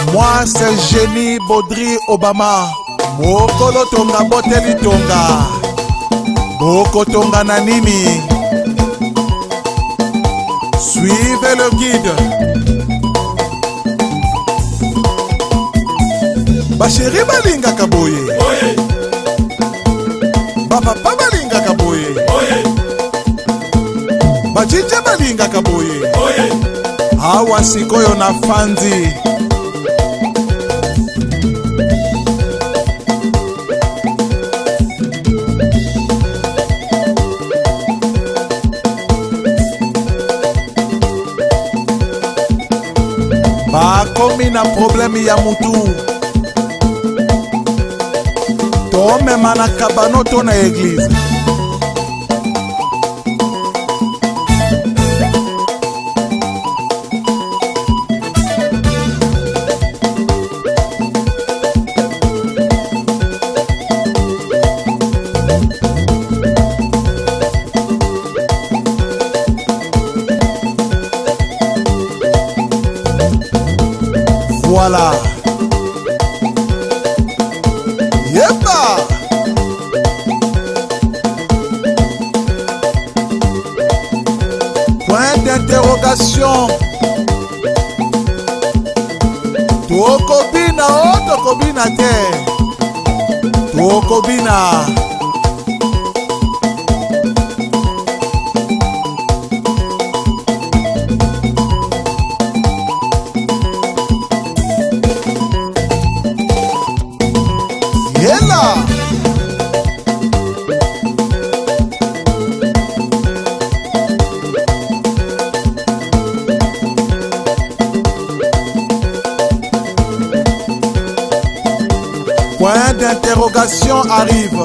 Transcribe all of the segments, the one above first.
Moi c'est Génie Baudry Obama. Mokolo tonga boteli tonga. Boko tonga na nini. Suivez le guide. Basheri balinga kaboye. Bapapa balinga kaboye. Bajija balinga kaboye. Hawa sikoyo na fanzi. Bakomi na problemi ya mutu. Tomema na kabano to na eglise. Voilà. Yepa. Point d'interrogation. Tokobina, oh tokobina te. Tokobina. Yela. Point d'interrogation arrive.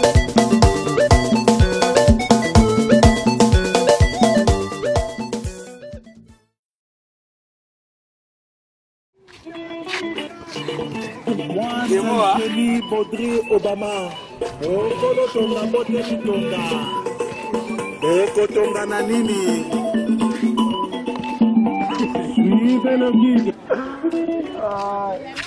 Moi, c'est Génie Baudry Obama. Okolo tonga boteli tonga. Oko tonga na nini. Suivez le guide.